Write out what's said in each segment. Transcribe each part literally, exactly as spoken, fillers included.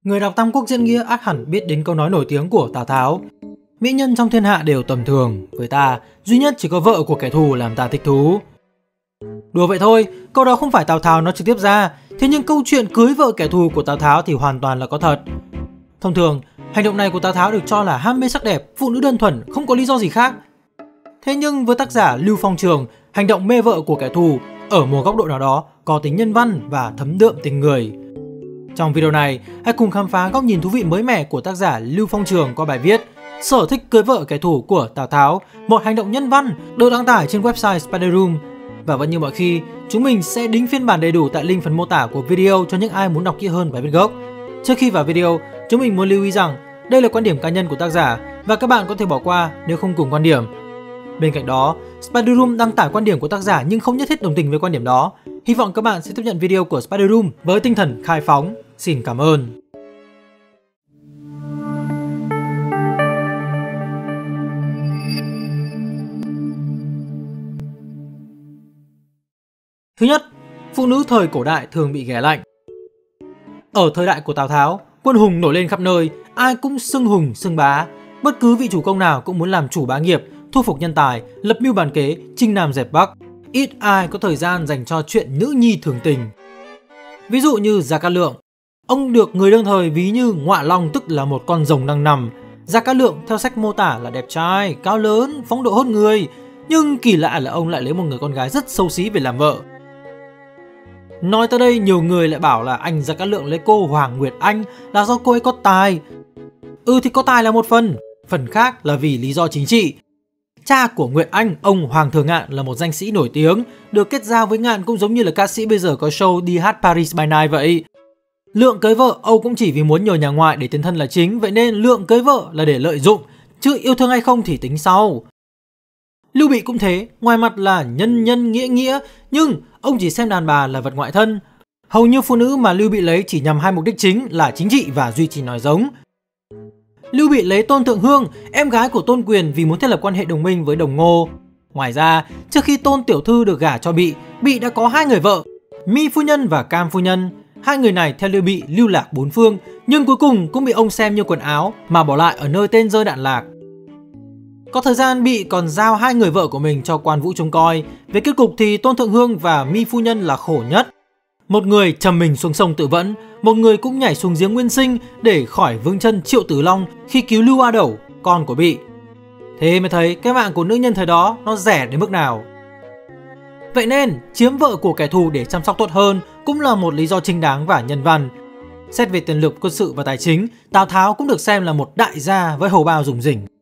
Người đọc Tam Quốc diễn nghĩa ắt hẳn biết đến câu nói nổi tiếng của Tào Tháo: mỹ nhân trong thiên hạ đều tầm thường, với ta duy nhất chỉ có vợ của kẻ thù làm ta thích thú. Đùa vậy thôi, câu đó không phải Tào Tháo nói trực tiếp ra, thế nhưng câu chuyện cưới vợ kẻ thù của Tào Tháo thì hoàn toàn là có thật. Thông thường, hành động này của Tào Tháo được cho là ham mê sắc đẹp, phụ nữ đơn thuần, không có lý do gì khác. Thế nhưng với tác giả Lưu Phong Trường, hành động mê vợ của kẻ thù ở một góc độ nào đó có tính nhân văn và thấm đượm tình người. Trong video này, hãy cùng khám phá góc nhìn thú vị mới mẻ của tác giả Lưu Phong Trường qua bài viết Sở thích cưới vợ kẻ thù của Tào Tháo, một hành động nhân văn được đăng tải trên website Spider Room. Và vẫn như mọi khi, chúng mình sẽ đính phiên bản đầy đủ tại link phần mô tả của video cho những ai muốn đọc kỹ hơn bài viết gốc. Trước khi vào video, chúng mình muốn lưu ý rằng đây là quan điểm cá nhân của tác giả và các bạn có thể bỏ qua nếu không cùng quan điểm. Bên cạnh đó, Spider Room đăng tải quan điểm của tác giả nhưng không nhất thiết đồng tình với quan điểm đó. Hy vọng các bạn sẽ tiếp nhận video của Spider Room với tinh thần khai phóng. Xin cảm ơn. Thứ nhất, phụ nữ thời cổ đại thường bị ghẻ lạnh. Ở thời đại của Tào Tháo, quân hùng nổi lên khắp nơi, ai cũng xưng hùng xưng bá. Bất cứ vị chủ công nào cũng muốn làm chủ bá nghiệp, thu phục nhân tài, lập mưu bàn kế, chinh nam dẹp bắc. Ít ai có thời gian dành cho chuyện nữ nhi thường tình. Ví dụ như Gia Cát Lượng, ông được người đương thời ví như ngọa long, tức là một con rồng đang nằm. Gia Cát Lượng theo sách mô tả là đẹp trai, cao lớn, phong độ hơn người, nhưng kỳ lạ là ông lại lấy một người con gái rất xấu xí về làm vợ. Nói tới đây, nhiều người lại bảo là anh Gia Cát Lượng lấy cô Hoàng Nguyệt Anh là do cô ấy có tài. Ừ thì có tài là một phần, phần khác là vì lý do chính trị. Cha của Nguyệt Anh, ông Hoàng Thừa Ngạn là một danh sĩ nổi tiếng, được kết giao với Ngạn cũng giống như là ca sĩ bây giờ có show đi hát Paris by Night vậy. Lượng cưới vợ Âu cũng chỉ vì muốn nhờ nhà ngoại để tiến thân là chính, vậy nên Lượng cưới vợ là để lợi dụng, chứ yêu thương hay không thì tính sau. Lưu Bị cũng thế, ngoài mặt là nhân nhân nghĩa nghĩa, nhưng ông chỉ xem đàn bà là vật ngoại thân. Hầu như phụ nữ mà Lưu Bị lấy chỉ nhằm hai mục đích chính là chính trị và duy trì nói giống. Lưu Bị lấy Tôn Thượng Hương, em gái của Tôn Quyền, vì muốn thiết lập quan hệ đồng minh với Đồng Ngô. Ngoài ra, trước khi Tôn Tiểu Thư được gả cho Bị, Bị đã có hai người vợ, Mi Phu Nhân và Cam Phu Nhân. Hai người này theo Lưu Bị lưu lạc bốn phương, nhưng cuối cùng cũng bị ông xem như quần áo mà bỏ lại ở nơi tên rơi đạn lạc. Có thời gian Bị còn giao hai người vợ của mình cho quan vũ trông coi. Về kết cục thì Tôn Thượng Hương và Mi Phu Nhân là khổ nhất. Một người trầm mình xuống sông tự vẫn, một người cũng nhảy xuống giếng nguyên sinh để khỏi vương chân Triệu Tử Long khi cứu Lưu A Đẩu, con của Bị. Thế mới thấy cái mạng của nữ nhân thời đó nó rẻ đến mức nào. Vậy nên chiếm vợ của kẻ thù để chăm sóc tốt hơn cũng là một lý do chính đáng và nhân văn. Xét về tiền lực, quân sự và tài chính, Tào Tháo cũng được xem là một đại gia với hầu bao rủng rỉnh.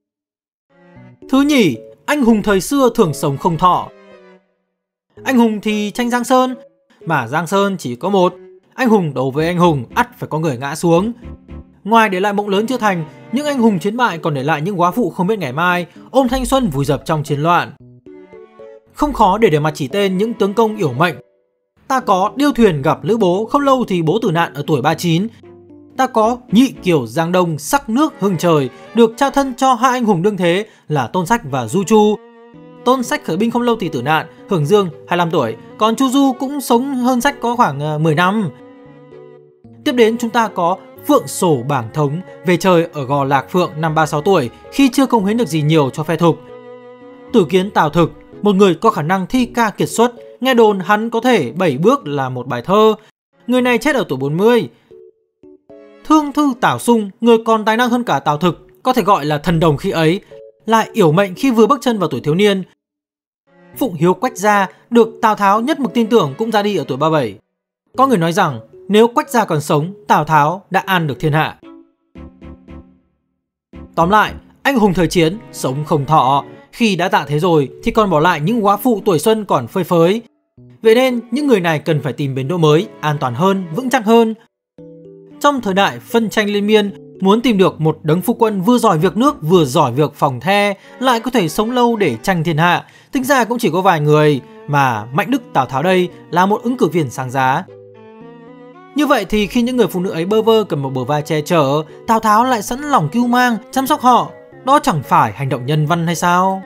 Thứ nhì, anh hùng thời xưa thường sống không thọ. Anh hùng thì tranh Giang Sơn, mà Giang Sơn chỉ có một. Anh hùng đấu với anh hùng, ắt phải có người ngã xuống. Ngoài để lại mộng lớn chưa thành, những anh hùng chiến bại còn để lại những góa phụ không biết ngày mai, ôm thanh xuân vùi dập trong chiến loạn. Không khó để để mặt chỉ tên những tướng công yểu mệnh. Ta có Điêu Thuyền gặp Lữ Bố, không lâu thì bố tử nạn ở tuổi ba mươi chín. Ta có Nhị Kiều Giang Đông sắc nước hưng trời, được trao thân cho hai anh hùng đương thế là Tôn Sách và Du Chu. Tôn Sách khởi binh không lâu thì tử nạn, hưởng dương hai mươi lăm tuổi, còn Chu Du cũng sống hơn Sách có khoảng mười năm. Tiếp đến chúng ta có Phượng Sổ Bảng Thống về trời ở Gò Lạc Phượng năm ba mươi sáu tuổi khi chưa cống hiến được gì nhiều cho phe thục. Tử Kiến Tào Thực, một người có khả năng thi ca kiệt xuất, nghe đồn hắn có thể bảy bước là một bài thơ. Người này chết ở tuổi bốn mươi. Thương Thư Tào Sung, người còn tài năng hơn cả Tào Thực, có thể gọi là thần đồng khi ấy, lại yểu mệnh khi vừa bước chân vào tuổi thiếu niên. Phụng Hiếu Quách Gia được Tào Tháo nhất mực tin tưởng cũng ra đi ở tuổi ba mươi bảy. Có người nói rằng nếu Quách Gia còn sống, Tào Tháo đã an được thiên hạ. Tóm lại, anh hùng thời chiến sống không thọ, khi đã tạ thế rồi thì còn bỏ lại những góa phụ tuổi xuân còn phơi phới. Vậy nên những người này cần phải tìm bến đỗ mới, an toàn hơn, vững chắc hơn. Trong thời đại phân tranh liên miên, muốn tìm được một đấng phu quân vừa giỏi việc nước vừa giỏi việc phòng the, lại có thể sống lâu để tranh thiên hạ, tính ra cũng chỉ có vài người, mà Mạnh Đức Tào Tháo đây là một ứng cử viên sáng giá. Như vậy thì khi những người phụ nữ ấy bơ vơ cầm một bờ vai che chở, Tào Tháo lại sẵn lòng cưu mang, chăm sóc họ, đó chẳng phải hành động nhân văn hay sao?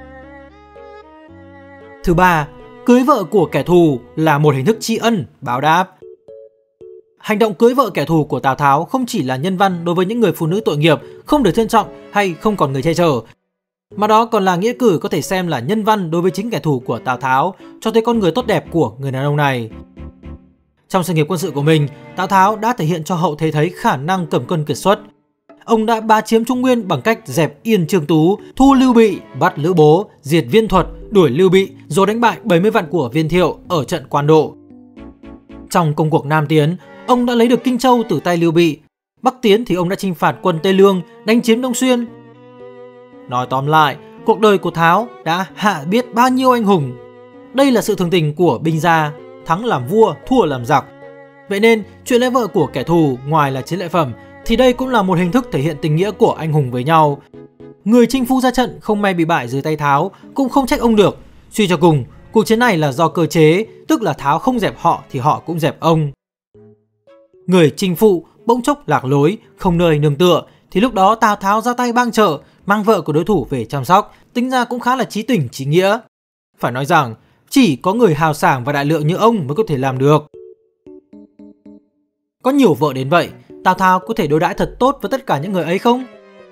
Thứ ba, cưới vợ của kẻ thù là một hình thức tri ân, báo đáp. hành động cưới vợ kẻ thù của Tào Tháo không chỉ là nhân văn đối với những người phụ nữ tội nghiệp không được trân trọng hay không còn người che chở, mà đó còn là nghĩa cử có thể xem là nhân văn đối với chính kẻ thù của Tào Tháo, cho thấy con người tốt đẹp của người đàn ông này. Trong sự nghiệp quân sự của mình, Tào Tháo đã thể hiện cho hậu thế thấy khả năng cầm cân kiệt xuất. Ông đã bá chiếm Trung Nguyên bằng cách dẹp yên Trương Tú, thu Lưu Bị, bắt Lữ Bố, diệt Viên Thuật, đuổi Lưu Bị, rồi đánh bại bảy mươi vạn của Viên Thiệu ở trận Quan Độ. Trong công cuộc Nam Tiến, ông đã lấy được Kinh Châu từ tay Lưu Bị. Bắc Tiến thì ông đã chinh phạt quân Tây Lương, đánh chiếm Đông Xuyên. Nói tóm lại, cuộc đời của Tháo đã hạ biết bao nhiêu anh hùng. Đây là sự thường tình của binh gia, thắng làm vua, thua làm giặc. Vậy nên, chuyện lấy vợ của kẻ thù ngoài là chiến lợi phẩm, thì đây cũng là một hình thức thể hiện tình nghĩa của anh hùng với nhau. Người chinh phu ra trận không may bị bại dưới tay Tháo cũng không trách ông được. Suy cho cùng, cuộc chiến này là do cơ chế, tức là Tháo không dẹp họ thì họ cũng dẹp ông. Người chinh phụ bỗng chốc lạc lối, không nơi nương tựa, thì lúc đó Tào Tháo ra tay bang trợ, mang vợ của đối thủ về chăm sóc, tính ra cũng khá là chí tình chí nghĩa. Phải nói rằng, chỉ có người hào sảng và đại lượng như ông mới có thể làm được. Có nhiều vợ đến vậy, Tào Tháo có thể đối đãi thật tốt với tất cả những người ấy không?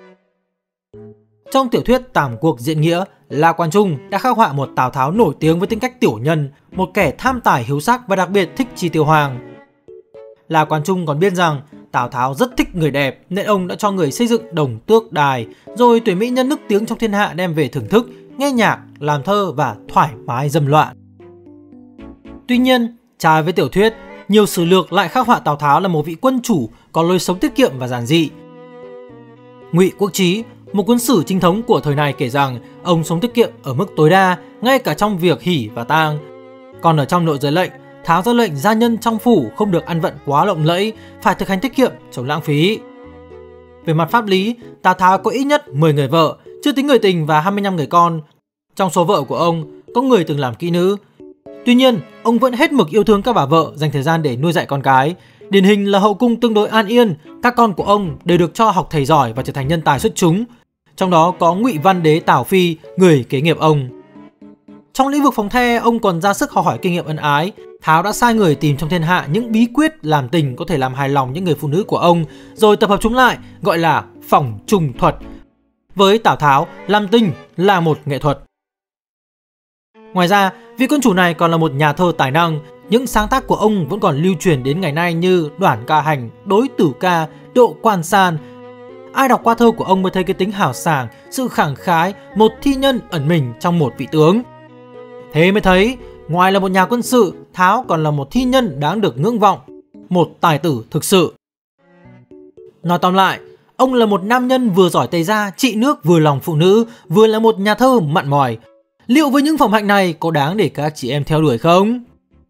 Trong tiểu thuyết Tam Quốc Diễn Nghĩa, La Quan Trung đã khắc họa một Tào Tháo nổi tiếng với tính cách tiểu nhân, một kẻ tham tài hiếu sắc và đặc biệt thích chi tiêu hoàng. La Quan Trung còn biết rằng Tào Tháo rất thích người đẹp nên ông đã cho người xây dựng Đồng Tước Đài, rồi tuyển mỹ nhân nức tiếng trong thiên hạ đem về thưởng thức, nghe nhạc, làm thơ và thoải mái dâm loạn. Tuy nhiên, trái với tiểu thuyết, nhiều sử lược lại khắc họa Tào Tháo là một vị quân chủ có lối sống tiết kiệm và giản dị. Ngụy Quốc Trí, một cuốn sử chính thống của thời này kể rằng ông sống tiết kiệm ở mức tối đa, ngay cả trong việc hỉ và tang. Còn ở trong nội giới lệnh, Tháo ra lệnh gia nhân trong phủ không được ăn vận quá lộng lẫy, phải thực hành tiết kiệm, chống lãng phí. Về mặt pháp lý, Tào Tháo có ít nhất mười người vợ, chưa tính người tình và hai mươi lăm người con. Trong số vợ của ông, có người từng làm kỹ nữ. Tuy nhiên, ông vẫn hết mực yêu thương các bà vợ, dành thời gian để nuôi dạy con cái. Điển hình là hậu cung tương đối an yên, các con của ông đều được cho học thầy giỏi và trở thành nhân tài xuất chúng. Trong đó có Ngụy Văn Đế Tào Phi, người kế nghiệp ông. Trong lĩnh vực phòng the, ông còn ra sức học hỏi kinh nghiệm ân ái. Tháo đã sai người tìm trong thiên hạ những bí quyết làm tình có thể làm hài lòng những người phụ nữ của ông, rồi tập hợp chúng lại, gọi là phỏng trùng thuật. Với Tào Tháo, làm tình là một nghệ thuật. Ngoài ra, vị quân chủ này còn là một nhà thơ tài năng. Những sáng tác của ông vẫn còn lưu truyền đến ngày nay như Đoản Ca Hành, Đối Tử Ca, Độ Quan San. Ai đọc qua thơ của ông mới thấy cái tính hào sảng, sự khẳng khái, một thi nhân ẩn mình trong một vị tướng. Thế mới thấy, ngoài là một nhà quân sự, Tháo còn là một thi nhân đáng được ngưỡng vọng, một tài tử thực sự. Nói tóm lại, ông là một nam nhân vừa giỏi tây gia, trị nước vừa lòng phụ nữ, vừa là một nhà thơ mặn mòi. Liệu với những phẩm hạnh này có đáng để các chị em theo đuổi không?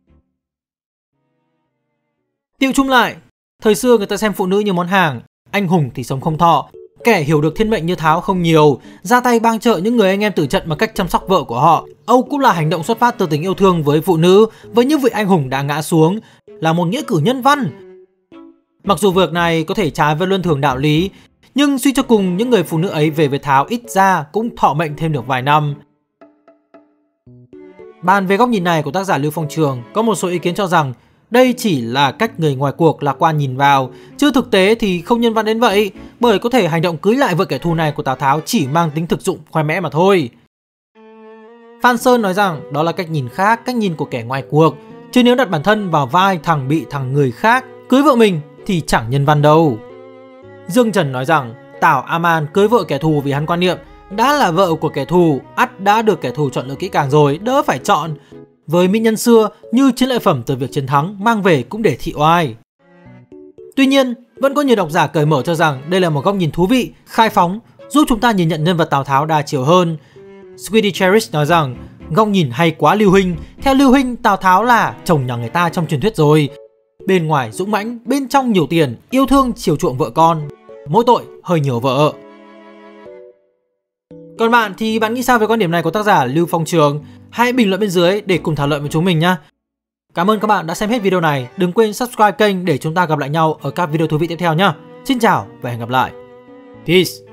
Tiệu chung lại, thời xưa người ta xem phụ nữ như món hàng, anh hùng thì sống không thọ. Kẻ hiểu được thiên mệnh như Tháo không nhiều, ra tay bang trợ những người anh em tử trận bằng cách chăm sóc vợ của họ. Âu cũng là hành động xuất phát từ tình yêu thương với phụ nữ, với những vị anh hùng đã ngã xuống, là một nghĩa cử nhân văn. Mặc dù việc này có thể trái với luân thường đạo lý, nhưng suy cho cùng những người phụ nữ ấy về với Tháo ít ra cũng thọ mệnh thêm được vài năm. Bàn về góc nhìn này của tác giả Lưu Phong Trường, có một số ý kiến cho rằng đây chỉ là cách người ngoài cuộc lạc quan nhìn vào, chứ thực tế thì không nhân văn đến vậy, bởi có thể hành động cưới lại vợ kẻ thù này của Tào Tháo chỉ mang tính thực dụng khoe mẽ mà thôi. Phan Sơn nói rằng đó là cách nhìn khác, cách nhìn của kẻ ngoài cuộc, chứ nếu đặt bản thân vào vai thằng bị thằng người khác cưới vợ mình thì chẳng nhân văn đâu. Dương Trần nói rằng Tào A Man cưới vợ kẻ thù vì hắn quan niệm đã là vợ của kẻ thù, ắt đã được kẻ thù chọn lựa kỹ càng rồi, đỡ phải chọn. Với mỹ nhân xưa, như chiến lợi phẩm từ việc chiến thắng mang về cũng để thị oai. Tuy nhiên, vẫn có nhiều độc giả cởi mở cho rằng đây là một góc nhìn thú vị, khai phóng, giúp chúng ta nhìn nhận nhân vật Tào Tháo đa chiều hơn. Sweetie Cherish nói rằng góc nhìn hay quá Lưu Huynh. Theo Lưu Huynh, Tào Tháo là chồng nhà người ta trong truyền thuyết rồi. Bên ngoài dũng mãnh, bên trong nhiều tiền, yêu thương chiều chuộng vợ con. Mỗi tội hơi nhiều vợ. Còn bạn thì bạn nghĩ sao về quan điểm này của tác giả Lưu Phong Trường? Hãy bình luận bên dưới để cùng thảo luận với chúng mình nhé. Cảm ơn các bạn đã xem hết video này. Đừng quên subscribe kênh để chúng ta gặp lại nhau ở các video thú vị tiếp theo nhé. Xin chào và hẹn gặp lại. Peace.